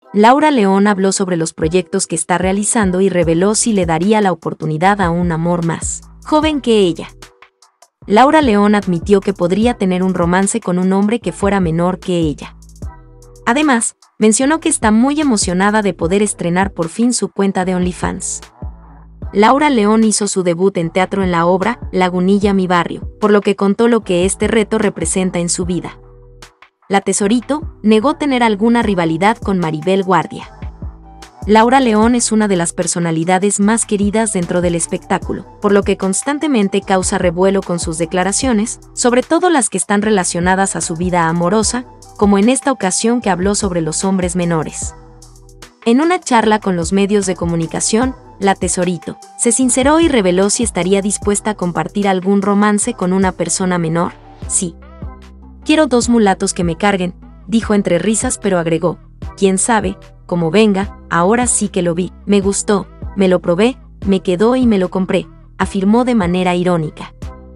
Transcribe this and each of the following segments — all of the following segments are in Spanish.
Laura León habló sobre los proyectos que está realizando y reveló si le daría la oportunidad a un amor más joven que ella. Laura León admitió que podría tener un romance con un hombre que fuera menor que ella. Además, mencionó que está muy emocionada de poder estrenar por fin su cuenta de OnlyFans. Laura León hizo su debut en teatro en la obra Lagunilla mi barrio, por lo que contó lo que este reto representa en su vida. La Tesorito negó tener alguna rivalidad con Maribel Guardia. Laura León es una de las personalidades más queridas dentro del espectáculo, por lo que constantemente causa revuelo con sus declaraciones, sobre todo las que están relacionadas a su vida amorosa, como en esta ocasión que habló sobre los hombres menores. En una charla con los medios de comunicación, la Tesorito se sinceró y reveló si estaría dispuesta a compartir algún romance con una persona menor. Sí. Quiero 2 mulatos que me carguen, dijo entre risas, pero agregó, quién sabe, como venga, ahora sí que lo vi, me gustó, me lo probé, me quedó y me lo compré, afirmó de manera irónica.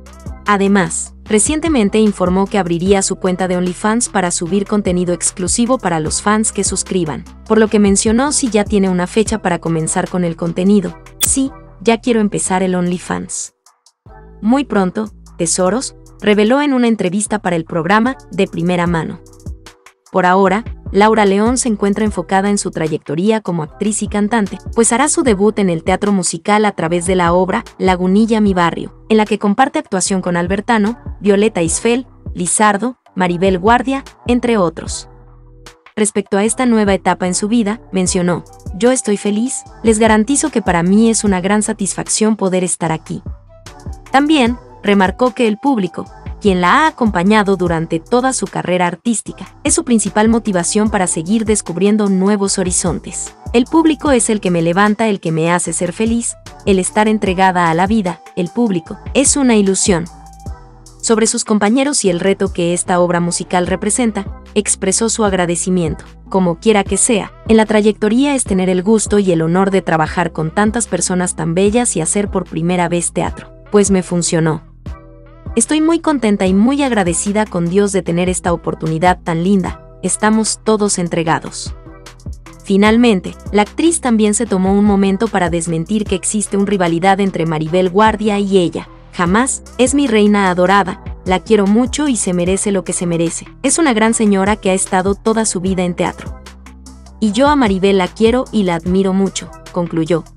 Además, recientemente informó que abriría su cuenta de OnlyFans para subir contenido exclusivo para los fans que suscriban, por lo que mencionó si ya tiene una fecha para comenzar con el contenido. Sí, ya quiero empezar el OnlyFans. Muy pronto, Tesoros, reveló en una entrevista para el programa De Primera Mano. Por ahora, Laura León se encuentra enfocada en su trayectoria como actriz y cantante, pues hará su debut en el teatro musical a través de la obra Lagunilla mi barrio, en la que comparte actuación con Albertano, Violeta Isfel, Lizardo, Maribel Guardia, entre otros. Respecto a esta nueva etapa en su vida, mencionó, yo estoy feliz, les garantizo que para mí es una gran satisfacción poder estar aquí. También, remarcó que el público, quien la ha acompañado durante toda su carrera artística, es su principal motivación para seguir descubriendo nuevos horizontes. El público es el que me levanta, el que me hace ser feliz, el estar entregada a la vida, el público, es una ilusión. Sobre sus compañeros y el reto que esta obra musical representa, expresó su agradecimiento. Como quiera que sea, en la trayectoria es tener el gusto y el honor de trabajar con tantas personas tan bellas y hacer por primera vez teatro, pues me funcionó. Estoy muy contenta y muy agradecida con Dios de tener esta oportunidad tan linda, estamos todos entregados. Finalmente, la actriz también se tomó un momento para desmentir que existe una rivalidad entre Maribel Guardia y ella. Jamás, es mi reina adorada, la quiero mucho y se merece lo que se merece. Es una gran señora que ha estado toda su vida en teatro. Y yo a Maribel la quiero y la admiro mucho, concluyó.